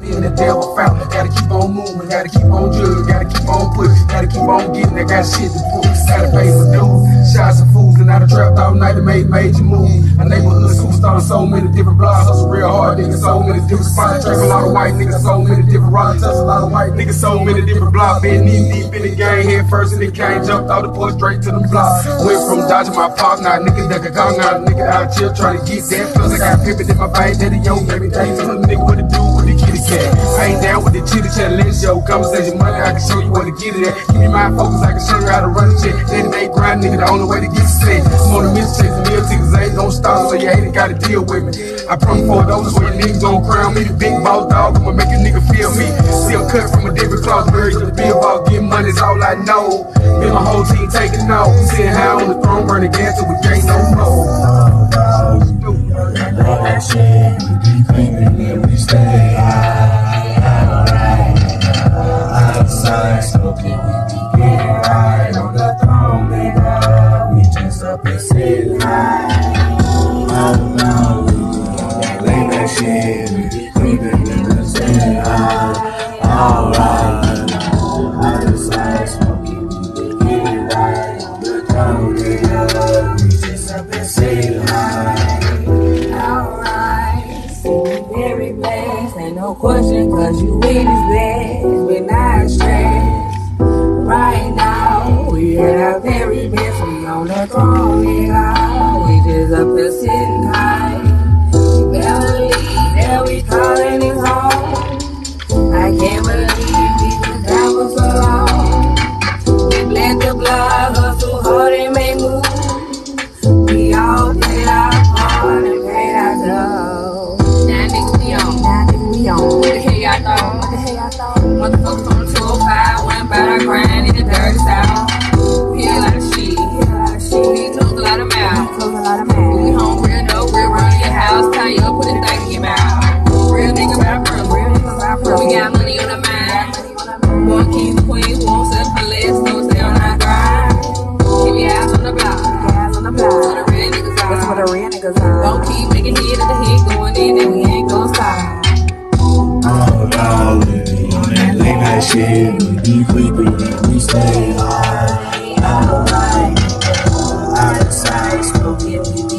in the devil found. Gotta keep on moving, gotta keep on jugging, gotta keep on pushing, gotta keep on getting. I got shit to prove, gotta pay for dues. Shots of fools and I done trapped all night and made major moves. A neighborhood superstar on so many different blocks. Hustle real hard, niggas, so many different spots. Trap a lot of white niggas, so many different rocks. Touch a lot of white niggas, so many different blocks. Been knee deep in the game, head first in the game. Jumped out the porch straight to the block. Went from dodging my pop, now nigga that can go, now nigga out here trying to get that. Plus I got pimpin' in my veins, daddy yo, baby days. Tell a nigga what to do with the kitty cat. I ain't down with the chitty chat, let's show conversation money. I can show you where to get it at. Keep your mind focused, I can show you how to run the shit. Day-to-day grind, nigga, the only way to get set. I'm on the mission, chasing meal tickets, I ain't gon' stop, so you ain't gotta deal with me. I promise $4 for your niggas gon' crown me. The big boss dog, I'ma make a nigga feel me. See, I'm cut from a different cloth, buried to be about getting money is all I know. Me and my whole team taking off. Sitting high on the throne, burning gas till we gain no more. That shit, we be creeping and we stay high, alright. Outside smoking, we be getting right on the throne, nigga. We just up and sitting high. Oh no, we be on that late night shit. We be creeping and we stay high, alright. Outside smoking, we be getting right on the throne, nigga. We just up and sitting high. Very blessed, ain't no question, cause you in his blessed, but not stressed. Right now, we at our very best, we on the throne, nigga. We just up there sitting high. You better believe that we calling it home. I can't believe we been down for so long. We bled the blood, hustle hard and make moves. We all did our part and paid our dues. What the hell y'all thought? What the hell y'all thought? Motherfuckers on the 205 went about our grind in the dirty south. We hit a lot of shit. We close a lot of mouths. We home real dope, real run your house. Tie you up, put a thing in your mouth. Real nigga about brother. We got money on the mind. One king, queen, won't settle for less, so stay on our grind. Keep your ass on the block. That's what the real niggas are. That's what the real niggas are. Don't keep making hit at the hit going in and we ain't gon' stop. Oh, darling, on that late night shit, we be creeping and we stay high, alright. Outside smoking, we